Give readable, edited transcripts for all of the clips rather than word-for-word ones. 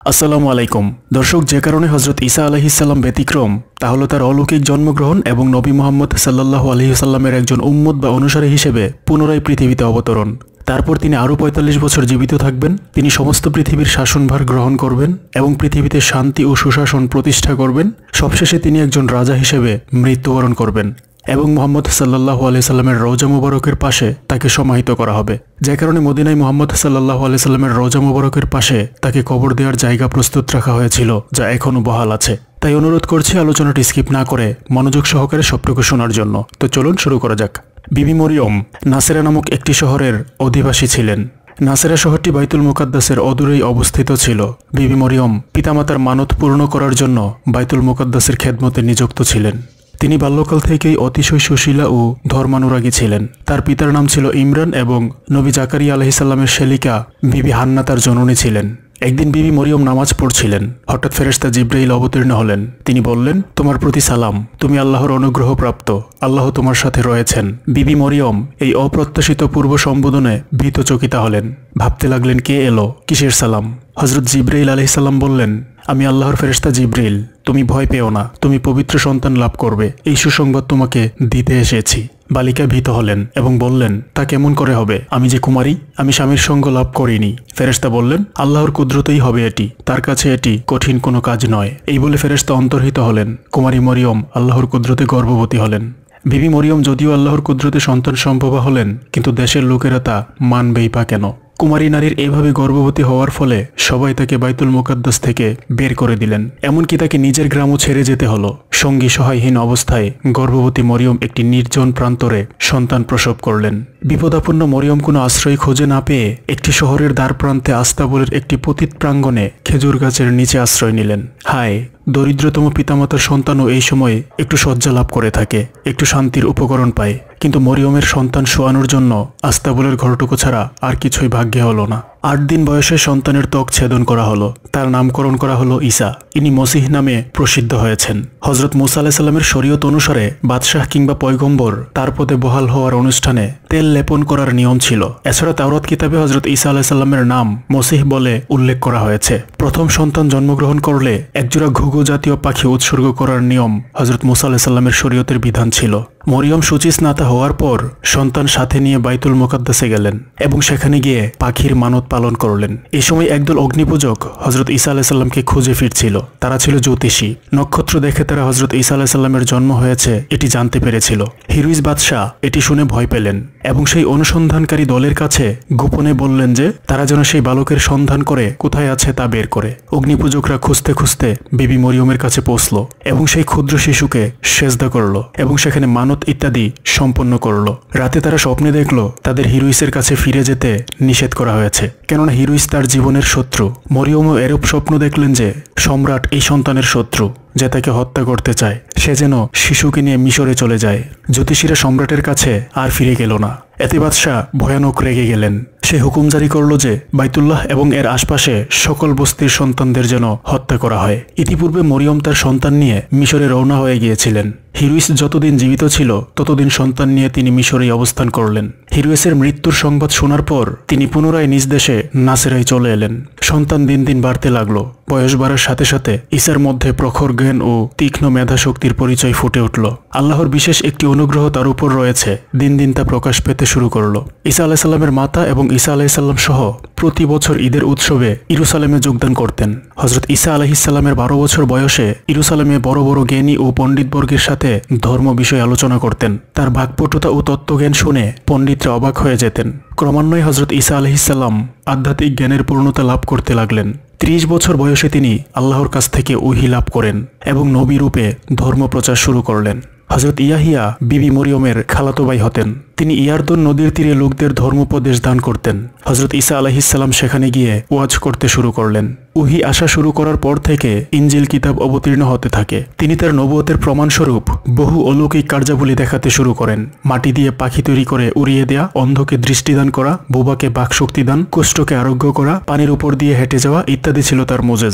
আসসালামু আলাইকুম দর্শক, যে কারণে হযরত ঈসা আলাইহিস সালাম ব্যতিক্রম তা হলো তার অলৌকিক জন্মগ্রহণ এবং নবী মুহাম্মদ সাল্লাল্লাহু আলাইহি ওয়াসাল্লামের একজন উম্মত বা অনুসারী হিসেবে পুনরায় পৃথিবীতে অবতরণ। তারপর তিনি আরও ৪৫ বছর জীবিত থাকবেন। তিনি সমস্ত পৃথিবীর শাসনভার গ্রহণ করবেন এবং পৃথিবীতে শান্তি ও সুশাসন প্রতিষ্ঠা করবেন। সবশেষে তিনি একজন রাজা হিসেবে মৃত্যুবরণ করবেন এবং মুহাম্মদ সাল্লাল্লাহু আলাইহি সাল্লামের রওজা মুবারকের পাশে তাকে সমাহিত করা হবে। যে কারণে মদিনায় মুহাম্মদ সাল্লাল্লাহু আলাইহি সাল্লামের রওজা মুবারকের পাশে তাকে কবর দেওয়ার জায়গা প্রস্তুত রাখা হয়েছিল, যা এখনও বহাল আছে। তাই অনুরোধ করছি আলোচনাটি স্কিপ না করে মনোযোগ সহকারে সবটুকু শোনার জন্য। তো চলুন শুরু করা যাক। বিবি মরিয়ম নাসেরা নামক একটি শহরের অধিবাসী ছিলেন। নাসেরা শহরটি বাইতুল মুকাদ্দাসের অদূরেই অবস্থিত ছিল। বিবি মরিয়ম পিতামাতার মানত পূর্ণ করার জন্য বাইতুল মুকাদ্দাসের খেদমতে নিযুক্ত ছিলেন। তিনি বাল্যকাল থেকেই অতিশয় সুশীলা ও ধর্মানুরাগী ছিলেন। তার পিতার নাম ছিল ইমরান এবং নবী জাকারিয়া আলাইহিস সালামের শেলিকা বিবি হান্না তার জননী ছিলেন। একদিন বিবি মরিয়ম নামাজ পড়ছিলেন। হঠাৎ ফেরেশতা জিবরাইল অবতীর্ণ হলেন। তিনি বললেন, তোমার প্রতি সালাম, তুমি আল্লাহর অনুগ্রহপ্রাপ্ত, আল্লাহ তোমার সাথে রয়েছেন। বিবি মরিয়ম এই অপ্রত্যাশিত পূর্ব সম্বোধনে ভীতচকিতা হলেন। ভাবতে লাগলেন, কে এলো, কিসের সালাম? হযরত জিবরাইল আলাইহিস সালাম বললেন, আমি আল্লাহর ফেরেশতা জিবরাইল, তুমি ভয় পেও না, তুমি পবিত্র সন্তান লাভ করবে, এই সুসংবাদ তোমাকে দিতে এসেছি। বালিকা ভীত হলেন এবং বললেন, তা কেমন করে হবে? আমি যে কুমারী, আমি স্বামীর সঙ্গ লাভ করিনি। ফেরেশতা বললেন, আল্লাহর কুদরতেই হবে এটি, তার কাছে এটি কঠিন কোনো কাজ নয়। এই বলে ফেরেশতা অন্তর্হিত হলেন। কুমারী মরিয়ম আল্লাহর কুদরতে গর্ভবতী হলেন। বিবি মরিয়ম যদিও আল্লাহর কুদরতে সন্তান সম্ভবা হলেন, কিন্তু দেশের লোকেরা তা মানবেই বা কেন? কুমারী নারীর এভাবে গর্ভবতী হওয়ার ফলে সবাই তাকে বাইতুল মুকাদ্দাস থেকে বের করে দিলেন। এমনকি তাকে নিজের গ্রামও ছেড়ে যেতে হলো। সঙ্গী সহায়হীন অবস্থায় গর্ভবতী মরিয়ম একটি নির্জন প্রান্তরে সন্তান প্রসব করলেন। বিপদাপন্ন মরিয়ম কোনো আশ্রয় খুঁজে না পেয়ে একটি শহরের দ্বার প্রান্তে আস্তাবলের একটি পতিত প্রাঙ্গণে খেজুর গাছের নিচে আশ্রয় নিলেন। হায়, দরিদ্রতম পিতামাতার সন্তানও এই সময়ে একটু শয্যা লাভ করে থাকে, একটু শান্তির উপকরণ পায়। কিন্তু মরিয়মের সন্তান শোয়ানোর জন্য আস্তাবলের ঘরটুকু ছাড়া আর কিছুই ভাগ্যে হলো না। ৮ দিন বয়সে সন্তানের ত্বক ছেদন করা হলো। তার নামকরণ করা হলো ঈসা। ইনি মসিহ নামে প্রসিদ্ধ হয়েছেন। হযরত মুসা আলাইহিস সালামের শরীয়ত অনুসারে বাদশাহ কিংবা পয়গম্বর তার পদে বহাল হওয়ার অনুষ্ঠানে তেল লেপন করার নিয়ম ছিল। এছাড়া তাওরাত কিতাবে হযরত ঈসা আলাইহিস সালামের নাম মসিহ বলে উল্লেখ করা হয়েছে। প্রথম সন্তান জন্মগ্রহণ করলে একজোড়া ঘুঘু জাতীয় পাখি উৎসর্গ করার নিয়ম হযরত মুসা আলাইহিস সালামের শরীয়তের বিধান ছিল। মরিয়ম শুচিস্নাতা হওয়ার পর সন্তান সাথে নিয়ে বাইতুল মুকাদ্দাসে গেলেন এবং সেখানে গিয়ে পাখির মানত পালন করলেন। এই সময় একদল অগ্নিপূজক হযরত ঈসা আলাইহিস সালামকে খুঁজে ফিরছিল। তারা ছিল জ্যোতিষী। নক্ষত্র দেখে তারা হযরত ঈসা আলাইহিস সালামের জন্ম হয়েছে এটি জানতে পেরেছিল। হিরুইস বাদশাহ এটি শুনে ভয় পেলেন এবং সেই অনুসন্ধানকারী দলের কাছে গোপনে বললেন যে তারা যেন সেই বালকের সন্ধান করে কোথায় আছে তা বের করে। অগ্নিপূজকরা খুঁজতে খুঁজতে বিবি মরিয়মের কাছে পৌঁছল এবং সেই ক্ষুদ্র শিশুকে সেজদা করল এবং সেখানে মানত ইত্যাদি সম্পন্ন করল। রাতে তারা স্বপ্নে দেখল তাদের হিরুইসের কাছে ফিরে যেতে নিষেধ করা হয়েছে, কেননা হিরুইস তার জীবনের শত্রু। মরিয়মও এরূপ স্বপ্ন দেখলেন যে সম্রাট এই সন্তানের শত্রু, যে তাকে হত্যা করতে চায়। সে যেন শিশুকে নিয়ে মিশরে চলে যায়। জ্যোতিষীরা সম্রাটের কাছে আর ফিরে গেল না। এতে বাদশাহ ভয়ানক রেগে গেলেন। সে হুকুম জারি করল যে বাইতুল্লাহ এবং এর আশপাশে সকল বস্তির সন্তানদের যেন হত্যা করা হয়। ইতিপূর্বে মরিয়ম তার সন্তান নিয়ে মিশরে রওনা হয়ে গিয়েছিলেন। হিরুইস যতদিন জীবিত ছিল ততদিন সন্তান নিয়ে তিনি মিশরেই অবস্থান করলেন। হিরুইসের মৃত্যুর সংবাদ শোনার পর তিনি পুনরায় নিজ দেশে নাসেরায় চলে এলেন। সন্তান দিন দিন বাড়তে লাগলো। বয়স বাড়ার সাথে সাথে ঈসার মধ্যে প্রখর জ্ঞান ও তীক্ষ্ণ মেধা শক্তির পরিচয় ফুটে উঠল। আল্লাহর বিশেষ একটি অনুগ্রহ তার উপর রয়েছে। দিন দিন তা প্রকাশ পেতে শুরু করলো। ঈসা আলাইহিস সালামের মাতা এবং ঈসা আলাইহিস সালাম সহ প্রতি বছর ঈদের উৎসবে ইরুসালেমে যোগদান করতেন। হযরত ঈসা আলাইহিস সালামের 12 বছর বয়সে ইরুসালেমে বড় বড় জ্ঞানী ও পণ্ডিতবর্গের সাথে ধর্ম বিষয়ে আলোচনা করতেন। তার বাকপটুতা ও তত্ত্বজ্ঞান শুনে পণ্ডিতরা অবাক হয়ে যেতেন। ক্রমান্বয়ে হযরত ঈসা আলাইহিস সালাম আধ্যাত্মিক জ্ঞানের পূর্ণতা লাভ করতে লাগলেন। 30 বছর বয়সে তিনি আল্লাহর কাছ থেকে ওহী লাভ করেন এবং নবী রূপে ধর্ম প্রচার শুরু করলেন। হযরত ইয়াহিয়া বিবি মরিয়মের খালাতো ভাই হতেন। তিনি ইয়ারদন নদীর তীরে লোকদের ধর্মোপদেশ দান করতেন। হযরত ঈসা আলাইহিস সালাম সেখানে গিয়ে ওয়াজ করতে শুরু করলেন। ওহী আসা শুরু করার পর থেকে ইনজিল কিতাব অবতীর্ণ হতে থাকে। তিনি তার নবুয়তের প্রমাণস্বরূপ বহু অলৌকিক কার্যাবলী দেখাতে শুরু করেন। মাটি দিয়ে পাখি তৈরি করে উড়িয়ে দেয়া, অন্ধকে দৃষ্টিদান করা, বোবাকে বাকশক্তি দান, কুষ্ঠকে আরোগ্য করা, পানির উপর দিয়ে হেঁটে যাওয়া ইত্যাদি ছিল তার মুজেজা।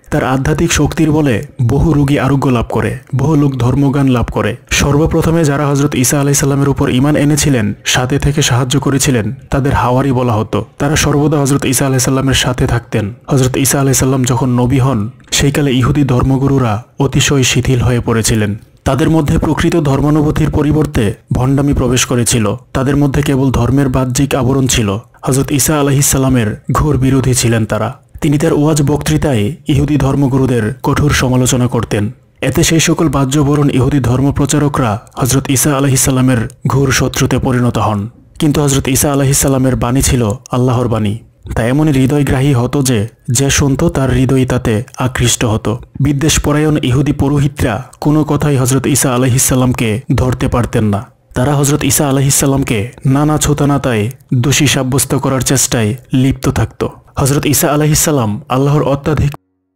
তার আধ্যাত্মিক শক্তির বলে বহু রোগী আরোগ্য লাভ করে, বহু লোক ধর্মজ্ঞান লাভ করে। সর্বপ্রথমে যারা হযরত ঈসা আলাইহিস সালামের উপর ঈমান এনেছিলেন, সাথে থেকে সাহায্য করেছিলেন, তাদের হাওয়ারি বলা হতো। তারা সর্বদা হযরত ঈসা আলাইহিস সালামের সাথে থাকতেন। হযরত ঈসা আলাইহিস সালাম যখন নবী হন, সেইকালে ইহুদি ধর্মগুরুরা অতিশয় শিথিল হয়ে পড়েছিলেন। তাদের মধ্যে প্রকৃত ধর্মানুভূতির পরিবর্তে ভণ্ডামি প্রবেশ করেছিল। তাদের মধ্যে কেবল ধর্মের বাহ্যিক আবরণ ছিল। হযরত ঈসা আলাইহিস সালামের ঘোর বিরোধী ছিলেন তারা। তিনি তার ওয়াজ বক্তৃতায় ইহুদি ধর্মগুরুদের কঠোর সমালোচনা করতেন। এতে সেই সকল বাহ্যবরণ ইহুদি ধর্মপ্রচারকরা হযরত ঈসা আলাইহিস সালামের ঘোর শত্রুতে পরিণত হন। কিন্তু হযরত ঈসা আলাইহিস সালামের বাণী ছিল আল্লাহর বাণী। তা এমনই হৃদয়গ্রাহী হতো যে শুনত তার হৃদয় তাতে আকৃষ্ট হতো। বিদ্বেষপরায়ণ ইহুদি পুরোহিতরা কোনো কথাই হযরত ঈসা আলাইহিস সালামকে ধরতে পারতেন না। তারা হযরত ঈসা আলাইহিস সালামকে নানা ছোতানাতায় দোষী সাব্যস্ত করার চেষ্টায় লিপ্ত থাকত। হযরত ঈসা আলাইহিস সালাম আল্লাহর অত্যাধিক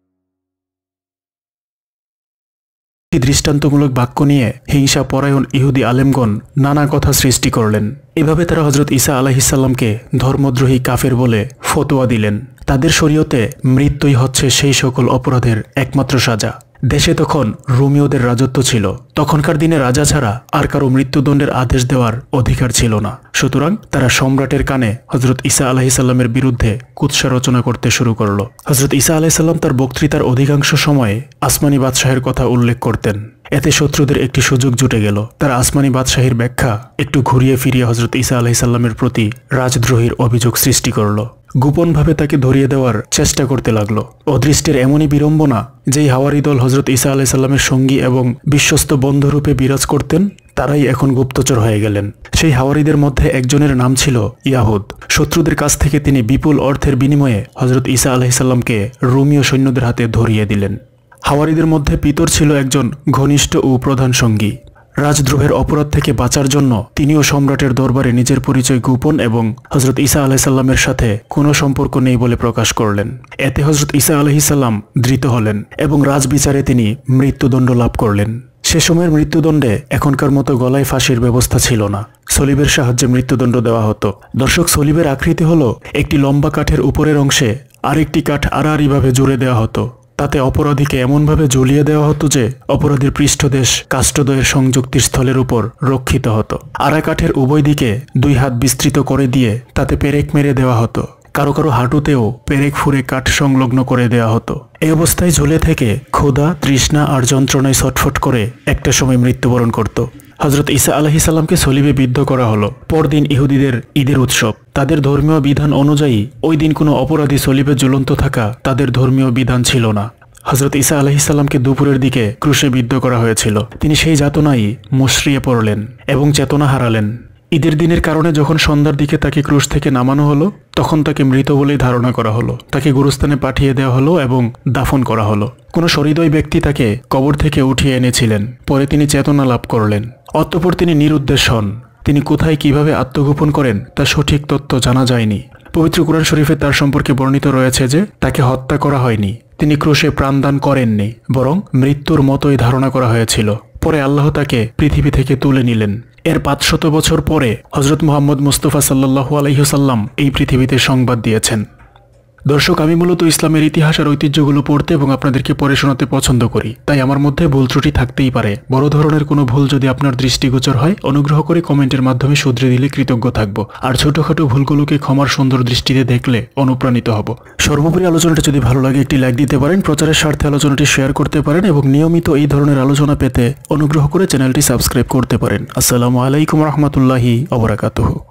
দৃষ্টান্তমূলক বাক্য নিয়ে হিংসা পরায়ণ ইহুদি আলেমগণ নানা কথা সৃষ্টি করলেন। এভাবে তারা হযরত ঈসা আলাইহিস সালামকে ধর্মদ্রোহী কাফের বলে ফতোয়া দিলেন। তাদের শরীয়তে মৃত্যুই হচ্ছে সেই সকল অপরাধের একমাত্র সাজা। দেশে তখন রোমীয়দের রাজত্ব ছিল। তখনকার দিনে রাজা ছাড়া আর কারো মৃত্যুদণ্ডের আদেশ দেওয়ার অধিকার ছিল না। সুতরাং তারা সম্রাটের কানে হযরত ঈসা আলাইহিস সালামের বিরুদ্ধে কুৎসা রচনা করতে শুরু করলো। হযরত ঈসা আলাইহিস সালাম তার বক্তৃতার অধিকাংশ সময়ে আসমানি বাদশাহের কথা উল্লেখ করতেন। এতে শত্রুদের একটি সুযোগ জুটে গেল। তারা আসমানি বাদশাহীর ব্যাখ্যা একটু ঘুরিয়ে ফিরিয়ে হযরত ঈসা আলাইহিস সালামের প্রতি রাজদ্রোহীর অভিযোগ সৃষ্টি করল। গোপনভাবে তাকে ধরিয়ে দেওয়ার চেষ্টা করতে লাগলো। অদৃষ্টের এমনই বিড়ম্বনা, যেই হাওয়ারি দল হযরত ঈসা আলাইহিস সালামের সঙ্গী এবং বিশ্বস্ত বন্ধুরূপে বিরাজ করতেন, তারাই এখন গুপ্তচর হয়ে গেলেন। সেই হাওয়ারিদের মধ্যে একজনের নাম ছিল ইয়াহুদ। শত্রুদের কাছ থেকে তিনি বিপুল অর্থের বিনিময়ে হযরত ঈসা আলাইহিস সালামকে রোমীয় সৈন্যদের হাতে ধরিয়ে দিলেন। হাওয়ারিদের মধ্যে পিতর ছিল একজন ঘনিষ্ঠ ও প্রধান সঙ্গী। রাজদ্রোহের অপরাধ থেকে বাঁচার জন্য তিনিও সম্রাটের দরবারে নিজের পরিচয় গোপন এবং হযরত ঈসা আলাইহিস সালামের সাথে কোনো সম্পর্ক নেই বলে প্রকাশ করলেন। এতে হযরত ঈসা আলাইহিস সালাম ধৃত হলেন এবং রাজবিচারে তিনি মৃত্যুদণ্ড লাভ করলেন। সে সময়ের মৃত্যুদণ্ডে এখনকার মতো গলায় ফাঁসির ব্যবস্থা ছিল না। সলিবের সাহায্যে মৃত্যুদণ্ড দেওয়া হতো। দর্শক, সলিবের আকৃতি হলো একটি লম্বা কাঠের উপরের অংশে আরেকটি কাঠ আড়াআড়িভাবে জুড়ে দেওয়া হতো। তাতে অপরাধীকে এমনভাবে ঝুলিয়ে দেওয়া হতো যে অপরাধীর পৃষ্ঠদেশ কাষ্ঠদ্বয়ের সংযুক্তির স্থলের উপর রক্ষিত হতো। আড়া কাঠের উভয় দিকে 2 হাত বিস্তৃত করে দিয়ে তাতে পেরেক মেরে দেওয়া হতো। কারো কারো হাঁটুতেও পেরেক ফুঁড়ে কাঠ সংলগ্ন করে দেওয়া হতো। এই অবস্থায় ঝুলে থেকে ক্ষুধা, তৃষ্ণা আর যন্ত্রণায় ছটফট করে একটা সময় মৃত্যুবরণ করত। হযরত ঈসা আলাইহিস সালামকে সলিবে বিদ্ধ করা হলো। পরদিন ইহুদিদের ঈদের উৎসব। তাদের ধর্মীয় বিধান অনুযায়ী ওই দিন কোনো অপরাধী সলিবে ঝুলন্ত থাকা তাদের ধর্মীয় বিধান ছিল না। হযরত ঈসা আলাইহিস সালামকে দুপুরের দিকে ক্রুশে বিদ্ধ করা হয়েছিল। তিনি সেই যাতনায় মুষড়িয়ে পড়লেন এবং চেতনা হারালেন। ঈদের দিনের কারণে যখন সন্ধ্যার দিকে তাকে ক্রুশ থেকে নামানো হলো, তখন তাকে মৃত বলেই ধারণা করা হলো। তাকে গুরুস্থানে পাঠিয়ে দেওয়া হলো এবং দাফন করা হলো। কোনো সহৃদয় ব্যক্তি তাকে কবর থেকে উঠিয়ে এনেছিলেন। পরে তিনি চেতনা লাভ করলেন। অতঃপর তিনি নিরুদ্দেশ হন। তিনি কোথায় কিভাবে আত্মগোপন করেন তা সঠিক তথ্য জানা যায়নি। পবিত্র কুরআন শরীফে তার সম্পর্কে বর্ণিত রয়েছে যে তাকে হত্যা করা হয়নি, তিনি ক্রুশে প্রাণদান করেননি, বরং মৃত্যুর মতোই ধারণা করা হয়েছিল। পরে আল্লাহ তাকে পৃথিবী থেকে তুলে নিলেন। এর 500 বছর পরে হযরত মুহাম্মদ মুস্তাফা সাল্লাল্লাহু আলাইহি ওয়াসাল্লাম এই পৃথিবীতে সংবাদ দিয়েছেন। দর্শক, আমি মূলত ইসলামের ইতিহাস আর ঐতিহ্যগুলো পড়তে এবং আপনাদেরকে পড়ে শোনাতে পছন্দ করি। তাই আমার মধ্যে ভুল ত্রুটি থাকতেই পারে। বড় ধরনের কোনো ভুল যদি আপনার দৃষ্টিগোচর হয়, অনুগ্রহ করে কমেন্টের মাধ্যমে শুধরে দিলে কৃতজ্ঞ থাকব। আর ছোটখাটো ভুলগুলোকে ক্ষমার সুন্দর দৃষ্টিতে দেখলে অনুপ্রাণিত হব। সর্বোপরি আলোচনাটা যদি ভালো লাগে একটি লাইক দিতে পারেন, প্রচারের স্বার্থে আলোচনাটি শেয়ার করতে পারেন এবং নিয়মিত এই ধরনের আলোচনা পেতে অনুগ্রহ করে চ্যানেলটি সাবস্ক্রাইব করতে পারেন। আসসালামু আলাইকুম ওয়া রাহমাতুল্লাহি ওয়া বারাকাতুহু।